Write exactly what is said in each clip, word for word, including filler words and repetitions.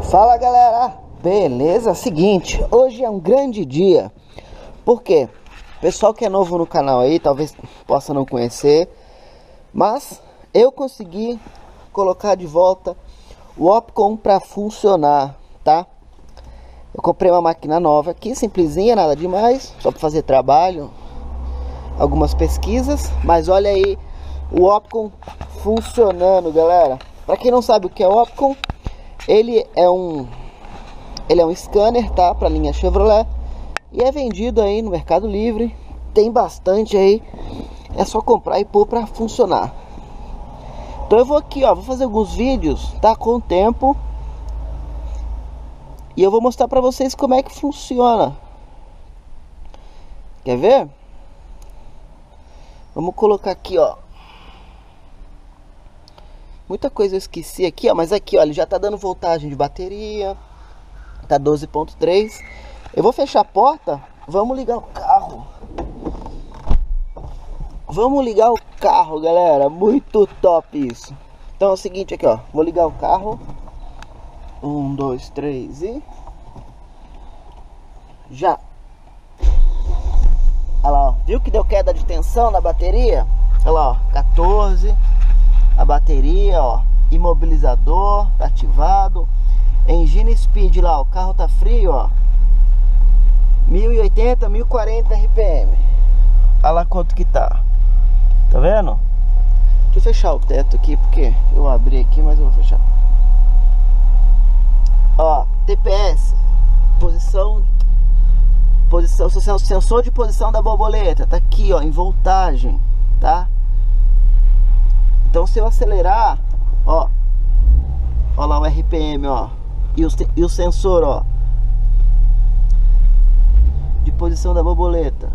Fala galera, beleza? Seguinte, hoje é um grande dia. Por quê? Pessoal que é novo no canal aí, talvez possa não conhecer, mas eu consegui colocar de volta o Opcon para funcionar, tá? Eu comprei uma máquina nova aqui, simplesinha, nada demais, só para fazer trabalho, algumas pesquisas, mas olha aí o Opcon funcionando, galera. Para quem não sabe o que é o Opcon, ele é um ele é um scanner, tá, para linha Chevrolet, e é vendido aí no Mercado Livre. Tem bastante aí, é só comprar e pôr para funcionar. Então eu vou aqui, ó, vou fazer alguns vídeos, tá, com o tempo, e eu vou mostrar para vocês como é que funciona. Quer ver? Vamos colocar aqui, ó. Muita coisa eu esqueci aqui, ó, mas aqui, ó, ele já tá dando voltagem de bateria. Tá doze ponto três. Eu vou fechar a porta. Vamos ligar o carro. Vamos ligar o carro, galera. Muito top isso. Então é o seguinte aqui, ó. Vou ligar o carro. Um, dois, três e... já. Olha lá, ó. Viu que deu queda de tensão na bateria? Olha lá, ó. quatorze. A bateria, ó, imobilizador, tá ativado. Engine speed lá, o carro tá frio, ó, mil e oitenta, mil e quarenta R P M. Olha lá quanto que tá. Tá vendo? Deixa eu fechar o teto aqui, porque eu abri aqui, mas eu vou fechar. Ó, T P S, posição, posição, sensor de posição da borboleta, tá aqui, ó, em voltagem, tá? Então se eu acelerar, ó, ó lá o R P M, ó, e o, e o sensor, ó, de posição da borboleta.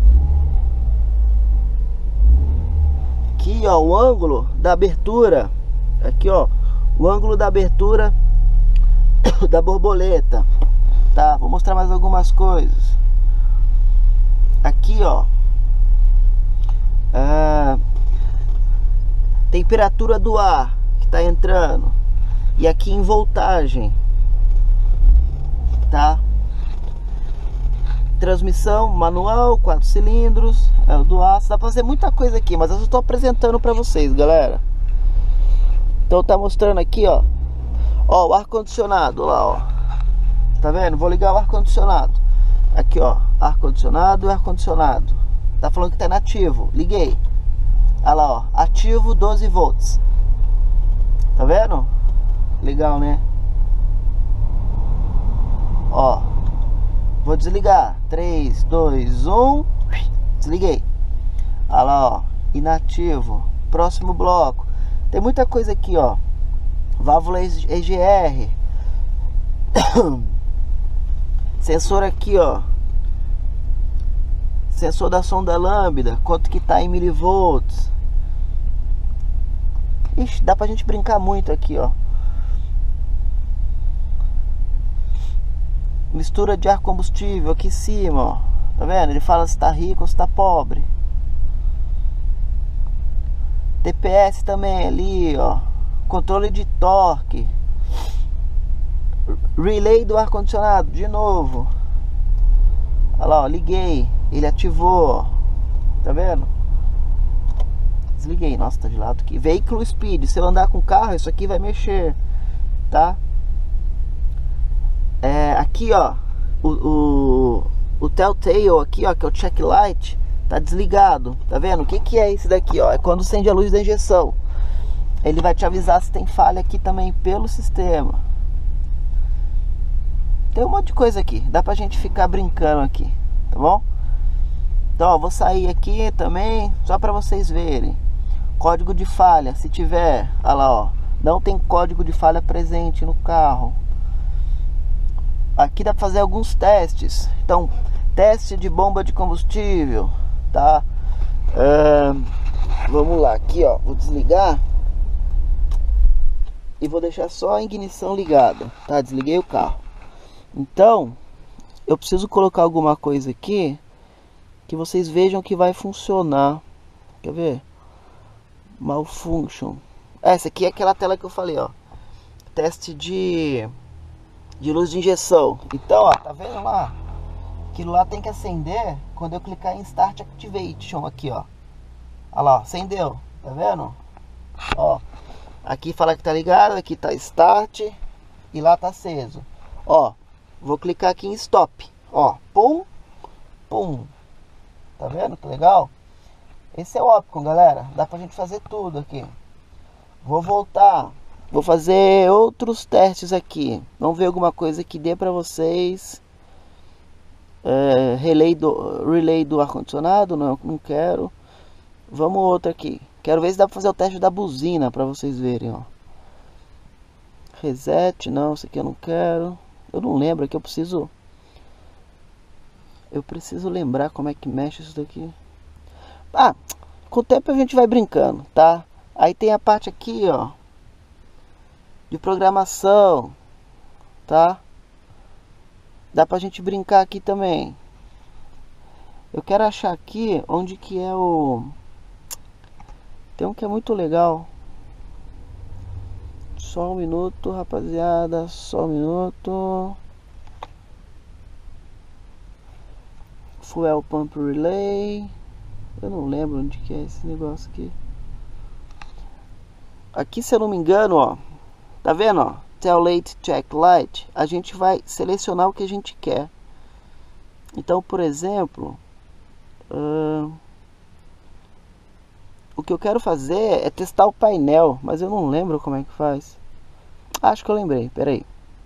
Aqui, ó, o ângulo da abertura, aqui, ó, o ângulo da abertura da borboleta, tá? Vou mostrar mais algumas coisas. Aqui, ó, ah, temperatura do ar que tá entrando, e aqui em voltagem, tá? Transmissão manual, quatro cilindros, é o do aço. Dá pra fazer muita coisa aqui, mas eu só tô apresentando pra vocês, galera. Então tá mostrando aqui, ó, ó, o ar condicionado lá, ó, tá vendo? Vou ligar o ar condicionado aqui, ó, ar condicionado, ar condicionado. Tá falando que tá inativo, liguei. Olha lá, ó, ativo doze volts. Tá vendo? Legal, né? Ó, vou desligar. três, dois, um. Desliguei. Olha lá, ó, inativo. Próximo bloco. Tem muita coisa aqui, ó. Válvula E G R. Sensor aqui, ó. Sensor da sonda lambda. Quanto que tá em milivolts. Ixi, dá pra gente brincar muito aqui, ó. Mistura de ar combustível aqui em cima, ó. Tá vendo? Ele fala se tá rico ou se tá pobre. T P S também ali, ó. Controle de torque. Relay do ar condicionado, de novo. Olha lá, ó, liguei. Ele ativou, ó. Tá vendo? Desliguei, nossa, tá de lado aqui. Veículo speed, se eu andar com o carro, isso aqui vai mexer, tá? É, aqui, ó, o, o, o Telltale aqui, ó, que é o check light, tá desligado, tá vendo? O que que é isso daqui, ó? É quando acende a luz da injeção. Ele vai te avisar se tem falha aqui também pelo sistema. Tem um monte de coisa aqui, dá pra gente ficar brincando aqui, tá bom? Então, ó, vou sair aqui também, só pra vocês verem. Código de falha, se tiver, olha lá, ó, não tem código de falha presente no carro. Aqui dá pra fazer alguns testes. Então, teste de bomba de combustível, tá? É, vamos lá, aqui, ó, vou desligar e vou deixar só a ignição ligada, tá? Desliguei o carro. Então, eu preciso colocar alguma coisa aqui que vocês vejam que vai funcionar. Quer ver? Malfunction. Essa aqui é aquela tela que eu falei, ó. Teste de de luz de injeção. Então, ó, tá vendo lá? Aquilo lá tem que acender quando eu clicar em Start Activation aqui, ó. Olha lá, ó, acendeu, tá vendo? Ó, aqui fala que tá ligado, aqui tá Start e lá tá aceso. Ó, vou clicar aqui em Stop, ó, pum, pum. Tá vendo que legal? Esse é o Opcon, galera. Dá pra gente fazer tudo aqui. Vou voltar. Vou fazer outros testes aqui. Vamos ver alguma coisa que dê pra vocês. É, relay do, relay do ar-condicionado. Não, não quero. Vamos outro aqui. Quero ver se dá pra fazer o teste da buzina pra vocês verem, ó. Reset. Não, isso aqui eu não quero. Eu não lembro aqui. Eu preciso... Eu preciso lembrar como é que mexe isso daqui. Ah, com o tempo a gente vai brincando, tá? Aí tem a parte aqui, ó, de programação, tá? Dá pra gente brincar aqui também. Eu quero achar aqui onde que é o... Tem um que é muito legal. Só um minuto, rapaziada. Só um minuto. Fuel Pump Relay. Eu não lembro onde que é esse negócio aqui. Aqui, se eu não me engano, ó, tá vendo, ó, Tail Light Check Light, a gente vai selecionar o que a gente quer. Então, por exemplo, uh, o que eu quero fazer é testar o painel, mas eu não lembro como é que faz. Acho que eu lembrei, peraí.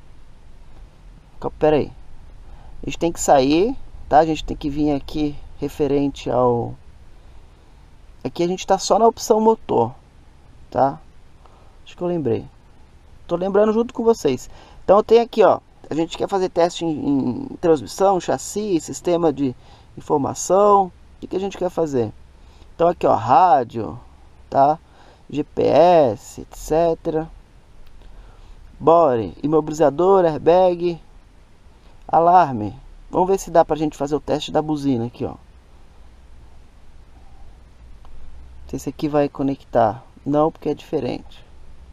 Peraí. A gente tem que sair, tá? A gente tem que vir aqui referente ao... Aqui a gente tá só na opção motor, tá? Acho que eu lembrei. Tô lembrando junto com vocês. Então eu tenho aqui, ó. A gente quer fazer teste em, em transmissão, chassi, sistema de informação. O que, que a gente quer fazer? Então aqui, ó, rádio, tá? G P S, etcétera. Body, imobilizador, airbag, alarme. Vamos ver se dá pra gente fazer o teste da buzina aqui, ó. Se esse aqui vai conectar. Não, porque é diferente.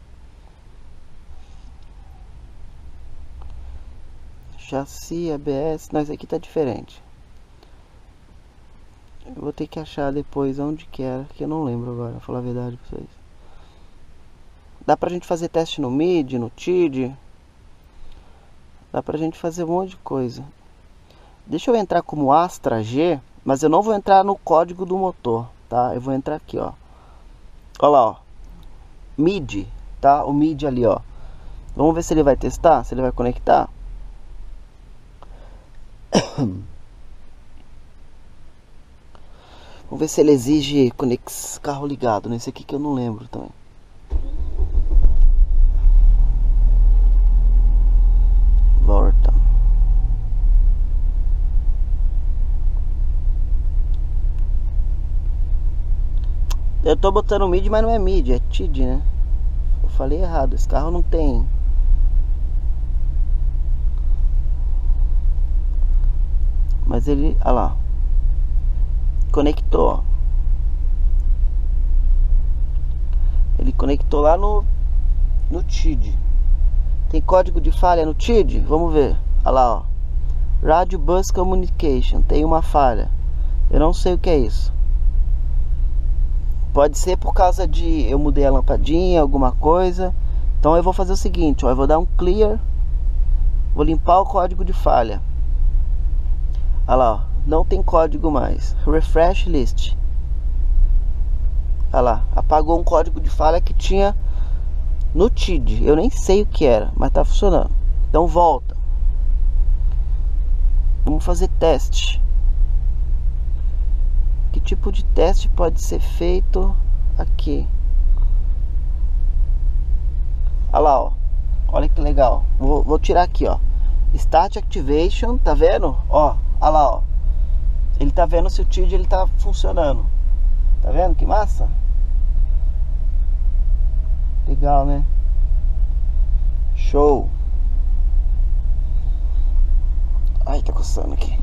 Chassi, A B S. Não, esse aqui tá diferente. Eu vou ter que achar depois onde que era, que eu não lembro agora, pra falar a verdade pra vocês. Dá pra gente fazer teste no M I D I, no T I D. Dá pra gente fazer um monte de coisa. Deixa eu entrar como Astra G, mas eu não vou entrar no código do motor, tá? Eu vou entrar aqui, ó. Olha lá, ó. M I D I, tá? O M I D I ali, ó. Vamos ver se ele vai testar, se ele vai conectar. Vamos ver se ele exige conex carro ligado. Nesse aqui que eu não lembro também. Volta. Eu tô botando M I D I, mas não é M I D I, é T I D, né? Eu falei errado, esse carro não tem. Mas ele, olha lá. Conectou. Ele conectou lá no no T I D. Tem código de falha no T I D? Vamos ver. Olha lá, ó. Radio Bus Communication. Tem uma falha. Eu não sei o que é isso. Pode ser por causa de eu mudei a lampadinha, alguma coisa. Então eu vou fazer o seguinte, ó, eu vou dar um clear. Vou limpar o código de falha. Olha lá, ó, não tem código mais. Refresh list. Olha lá, apagou um código de falha que tinha no T I D. Eu nem sei o que era, mas tá funcionando. Então volta. Vamos fazer teste. Que tipo de teste pode ser feito aqui? Olha lá, ó. Olha que legal. Vou, vou tirar aqui, ó. Start Activation, tá vendo? Ó, olha lá, ó. Ele tá vendo se o T I D ele tá funcionando. Tá vendo que massa? Legal, né? Show. Ai, tá coçando aqui.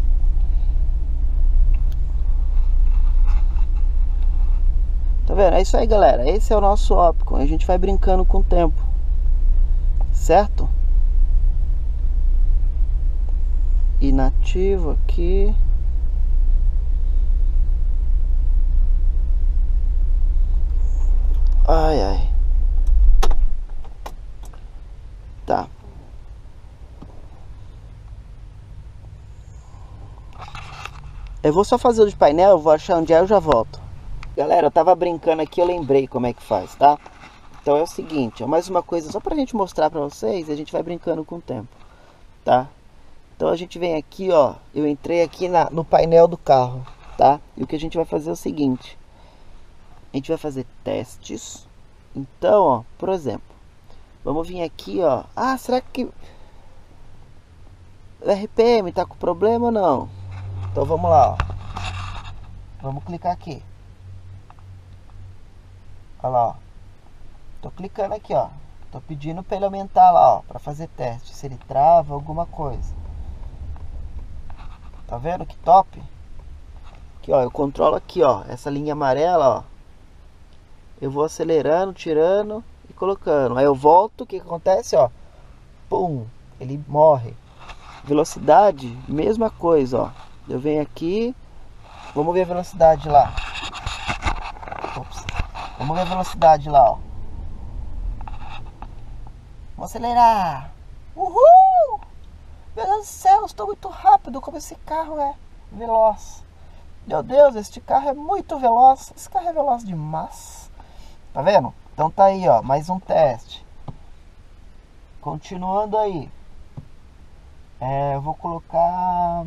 Tá vendo? É isso aí, galera. Esse é o nosso Opcon. A gente vai brincando com o tempo. Certo? inativo aqui. Ai, ai. Tá. Eu vou só fazer o de painel, eu vou achar onde é, eu já volto. Galera, eu tava brincando aqui, eu lembrei como é que faz, tá? Então é o seguinte, é mais uma coisa só pra gente mostrar pra vocês, e a gente vai brincando com o tempo, tá? Então a gente vem aqui, ó, eu entrei aqui na, no painel do carro, tá? E o que a gente vai fazer é o seguinte, a gente vai fazer testes. Então, ó, por exemplo, vamos vir aqui, ó. Ah, será que o R P M tá com problema ou não? Então vamos lá, ó. Vamos clicar aqui. Olha lá, ó. Tô clicando aqui, ó. Tô pedindo para ele aumentar lá, ó, para fazer teste, se ele trava alguma coisa. Tá vendo que top? Aqui, ó, eu controlo aqui, ó, essa linha amarela, ó. Eu vou acelerando, tirando e colocando. Aí eu volto, o que, que acontece, ó? Pum, ele morre. Velocidade, mesma coisa, ó. Eu venho aqui, vamos ver a velocidade lá. Ops. Vamos ver a velocidade lá, ó. Vamos acelerar. Uhul! Meu Deus do céu, estou muito rápido. Como esse carro é veloz. Meu Deus, este carro é muito veloz. Esse carro é veloz demais. Tá vendo? Então tá aí, ó, mais um teste. Continuando aí. É, eu vou colocar...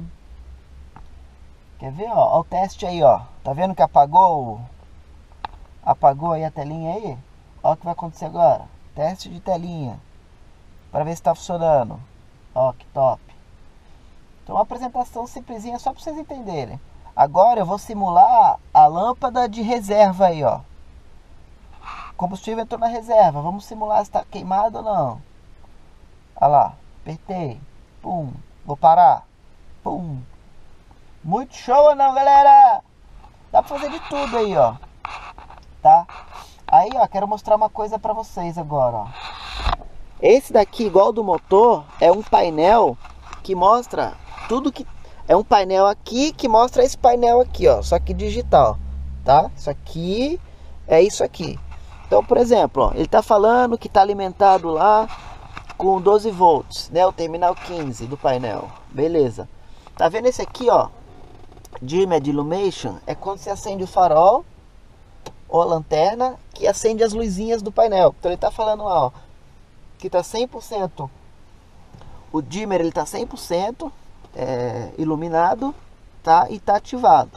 Quer ver, ó? Ó o teste aí, ó. Tá vendo que apagou? Apagou aí a telinha aí? Ó o que vai acontecer agora. Teste de telinha. Para ver se está funcionando. Ó, que top. Então uma apresentação simplesinha só para vocês entenderem. Agora eu vou simular a lâmpada de reserva aí, ó. Combustível entrou na reserva. Vamos simular se está queimado ou não. Olha lá. Apertei. Pum. Vou parar. Pum. Muito show ou não, galera? Dá para fazer de tudo aí, ó. Tá? Aí, ó, quero mostrar uma coisa para vocês agora, ó. Esse daqui, igual do motor, é um painel que mostra tudo que... É um painel aqui que mostra esse painel aqui, ó. Só que digital, tá? Isso aqui é isso aqui. Então, por exemplo, ó, ele tá falando que tá alimentado lá com doze volts, né? O terminal quinze do painel. Beleza. Tá vendo esse aqui, ó? Dimmed Illumination é quando você acende o farol ou a lanterna que acende as luzinhas do painel. Então ele tá falando lá, ó, que tá cem por cento. O dimmer ele tá cem por cento é, iluminado, tá? E tá ativado.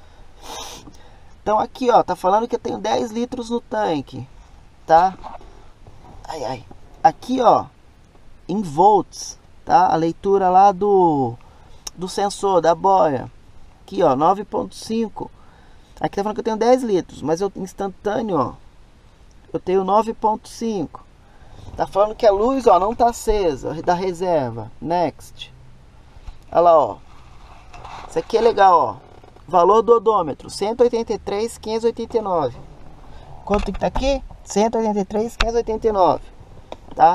Então aqui, ó, tá falando que eu tenho dez litros no tanque, tá? Ai, ai. Aqui, ó, em volts, tá? A leitura lá do do sensor da boia. Aqui, ó, nove ponto cinco. Aqui tá falando que eu tenho dez litros, mas eu instantâneo, ó, eu tenho nove ponto cinco. Tá falando que a luz, ó, não tá acesa, da reserva. Next. Olha lá, ó. Isso aqui é legal, ó. Valor do odômetro, cento e oitenta e três mil quinhentos e oitenta e nove. Quanto que tá aqui? cento e oitenta e três mil quinhentos e oitenta e nove. Tá?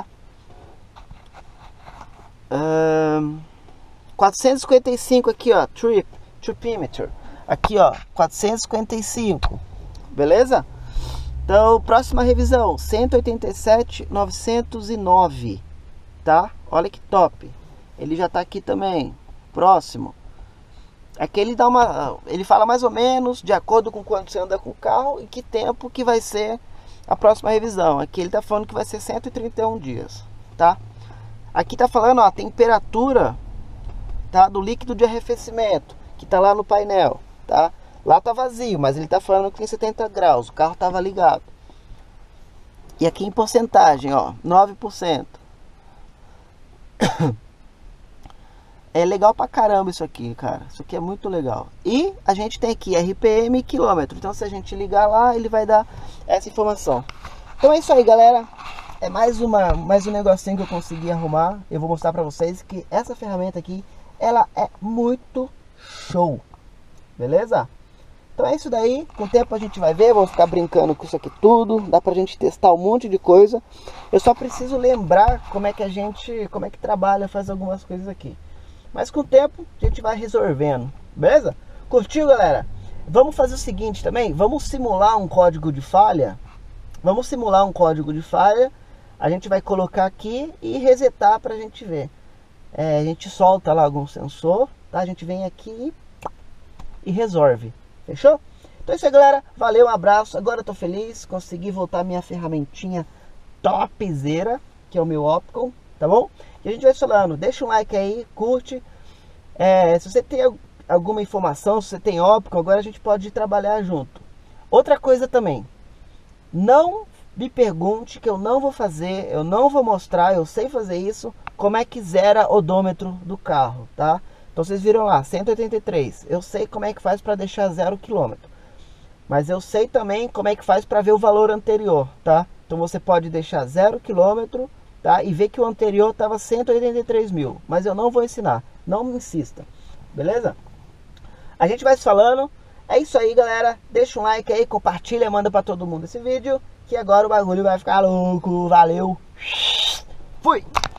Um, quatrocentos e cinquenta e cinco aqui, ó. Trip, tripimeter. Aqui, ó. quatrocentos e cinquenta e cinco. Beleza? Então, próxima revisão, cento e oitenta e sete mil novecentos e nove, tá? Olha que top. Ele já tá aqui também. Próximo. Aqui ele dá uma, ele fala mais ou menos de acordo com quanto você anda com o carro e que tempo que vai ser a próxima revisão. Aqui ele tá falando que vai ser cento e trinta e um dias, tá? Aqui tá falando, ó, a temperatura, tá, do líquido de arrefecimento, que tá lá no painel, tá? Lá tá vazio, mas ele tá falando que tem setenta graus. O carro tava ligado. E aqui em porcentagem, ó, nove por cento. É legal pra caramba isso aqui, cara. Isso aqui é muito legal. E a gente tem aqui R P M e quilômetro. Então se a gente ligar lá, ele vai dar essa informação. Então é isso aí, galera. É mais, uma, mais um negocinho que eu consegui arrumar. Eu vou mostrar pra vocês que essa ferramenta aqui, ela é muito show. Beleza? Então é isso daí, com o tempo a gente vai ver, vou ficar brincando com isso aqui tudo, dá pra gente testar um monte de coisa. Eu só preciso lembrar como é que a gente, como é que trabalha, faz algumas coisas aqui. Mas com o tempo a gente vai resolvendo, beleza? Curtiu, galera? Vamos fazer o seguinte também, vamos simular um código de falha. Vamos simular um código de falha. A gente vai colocar aqui e resetar para a gente ver. É, a gente solta lá algum sensor, tá? A gente vem aqui e resolve. Fechou? Então é isso aí, galera. Valeu, um abraço. Agora eu tô feliz. Consegui voltar minha ferramentinha topzera, que é o meu Opcon, tá bom? E a gente vai falando. Deixa um like aí, curte. É, se você tem alguma informação, se você tem Opcon, agora a gente pode trabalhar junto. Outra coisa também. Não me pergunte, que eu não vou fazer, eu não vou mostrar, eu sei fazer isso, como é que zera odômetro do carro, tá? Então vocês viram lá, cento e oitenta e três, eu sei como é que faz para deixar zero quilômetro, mas eu sei também como é que faz para ver o valor anterior, tá? Então você pode deixar zero quilômetro, tá? E ver que o anterior estava cento e oitenta e três mil, mas eu não vou ensinar, não me insista, beleza? A gente vai se falando, é isso aí, galera, deixa um like aí, compartilha, manda para todo mundo esse vídeo, que agora o bagulho vai ficar louco. Valeu. Fui.